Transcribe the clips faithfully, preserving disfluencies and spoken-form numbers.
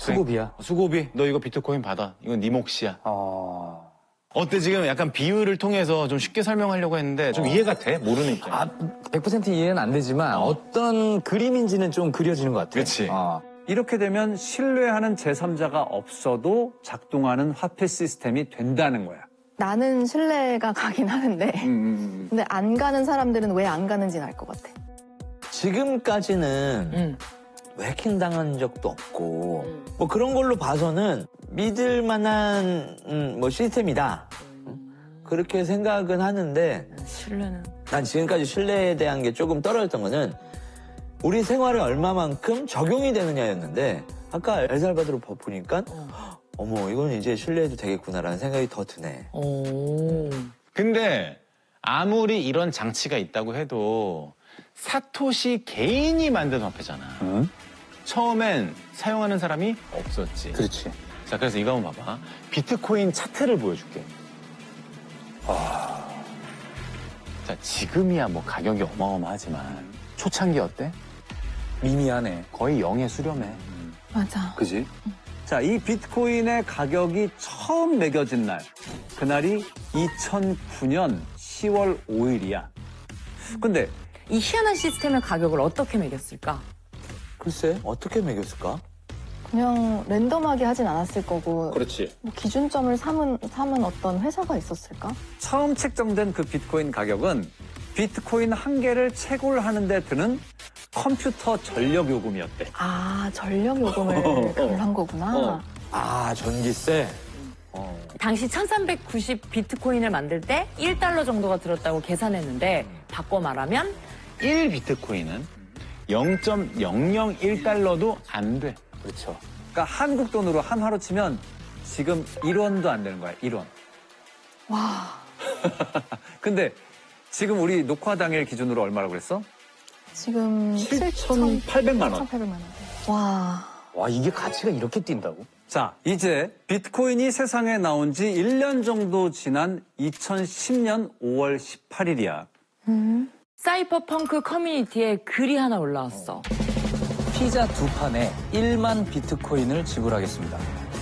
수고비야. 수고비. 너 이거 비트코인 받아. 이건 네 몫이야. 어... 어때? 지금 약간 비유를 통해서 좀 쉽게 설명하려고 했는데 좀 어. 이해가 돼? 모르는 입장. 아, 백 퍼센트 이해는 안 되지만 어. 어떤 그림인지는 좀 그려지는 것 같아. 그렇지. 어. 이렇게 되면 신뢰하는 제삼자가 없어도 작동하는 화폐 시스템이 된다는 거야. 나는 신뢰가 가긴 하는데 음. 근데 안 가는 사람들은 왜 안 가는지는 알 것 같아. 지금까지는 음. 해킹당한 적도 없고 음. 뭐 그런 걸로 봐서는 믿을 만한 음, 뭐 시스템이다. 음. 그렇게 생각은 하는데 신뢰는 난 지금까지 신뢰에 대한 게 조금 떨어졌던 거는 우리 생활에 얼마만큼 적용이 되느냐였는데 아까 엘살바도르 법 보니까 어. 어머 이건 이제 신뢰해도 되겠구나라는 생각이 더 드네. 오. 근데 아무리 이런 장치가 있다고 해도 사토시 개인이 만든 화폐잖아. 응? 처음엔 사용하는 사람이 없었지. 그렇지. 자, 그래서 이거 한번 봐봐. 비트코인 차트를 보여줄게. 와. 자, 지금이야 뭐 가격이 어마어마하지만 초창기 어때? 미미하네. 거의 영에 수렴해. 맞아. 그지? 자, 이 비트코인의 가격이 처음 매겨진 날. 그날이 이천구 년 시월 오일이야. 근데 이 희한한 시스템의 가격을 어떻게 매겼을까? 글쎄, 어떻게 매겼을까? 그냥 랜덤하게 하진 않았을 거고. 그렇지. 뭐 기준점을 삼은, 삼은 어떤 회사가 있었을까? 처음 책정된 그 비트코인 가격은 비트코인 한 개를 채굴하는 데 드는 컴퓨터 전력 요금이었대. 아, 전력 요금을 그걸한 거구나. 어. 아, 전기세? 어. 당시 천삼백구십 비트코인을 만들 때 일 달러 정도가 들었다고 계산했는데 바꿔 말하면 일 비트코인은 영 점 영영일 달러도 안 돼. 그렇죠. 그러니까 한국 돈으로 한화로 치면 지금 일 원도 안 되는 거야, 일 원. 와. 근데 지금 우리 녹화 당일 기준으로 얼마라고 그랬어? 지금 칠천팔백만 원. 칠천팔백만 원. 와. 와, 이게 가치가 이렇게 뛴다고? 자, 이제 비트코인이 세상에 나온 지 일 년 정도 지난 이천십 년 오월 십팔일이야. 음. 사이버펑크 커뮤니티에 글이 하나 올라왔어. 피자 두 판에 일만 비트코인을 지불하겠습니다.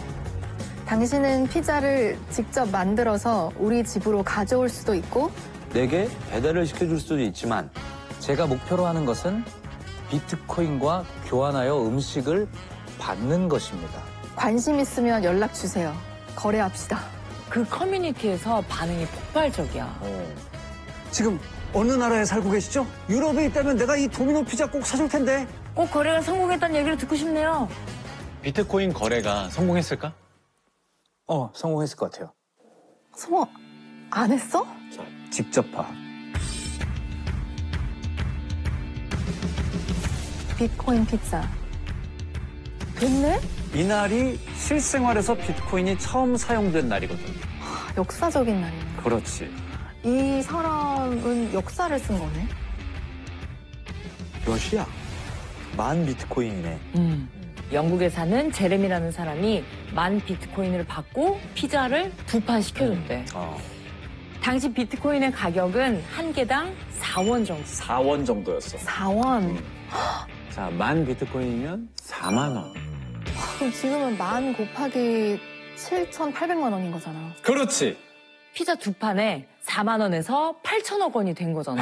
당신은 피자를 직접 만들어서 우리 집으로 가져올 수도 있고 내게 배달을 시켜줄 수도 있지만 제가 목표로 하는 것은 비트코인과 교환하여 음식을 받는 것입니다. 관심 있으면 연락 주세요. 거래합시다. 그 커뮤니티에서 반응이 폭발적이야. 어. 지금 어느 나라에 살고 계시죠? 유럽에 있다면 내가 이 도미노 피자 꼭 사줄 텐데. 꼭 거래가 성공했다는 얘기를 듣고 싶네요. 비트코인 거래가 성공했을까? 어, 성공했을 것 같아요. 성공 안 했어? 자, 직접 봐. 비트코인 피자. 됐네? 이날이 실생활에서 비트코인이 처음 사용된 날이거든. 하, 역사적인 날이네. 그렇지. 이 사람은 역사를 쓴 거네. 몇이야? 만 비트코인이네. 음. 영국에 사는 제레미라는 사람이 만 비트코인을 받고 피자를 두 판 시켜줬대. 음. 어. 당시 비트코인의 가격은 한 개당 사 원 정도. 사 원 정도였어. 사 원. 음. 자, 만 비트코인이면 사만 원. 그럼 지금은 만 곱하기 칠천팔백만 원인 거잖아. 그렇지. 피자 두 판에 사만 원에서 팔천억 원이 된 거잖아.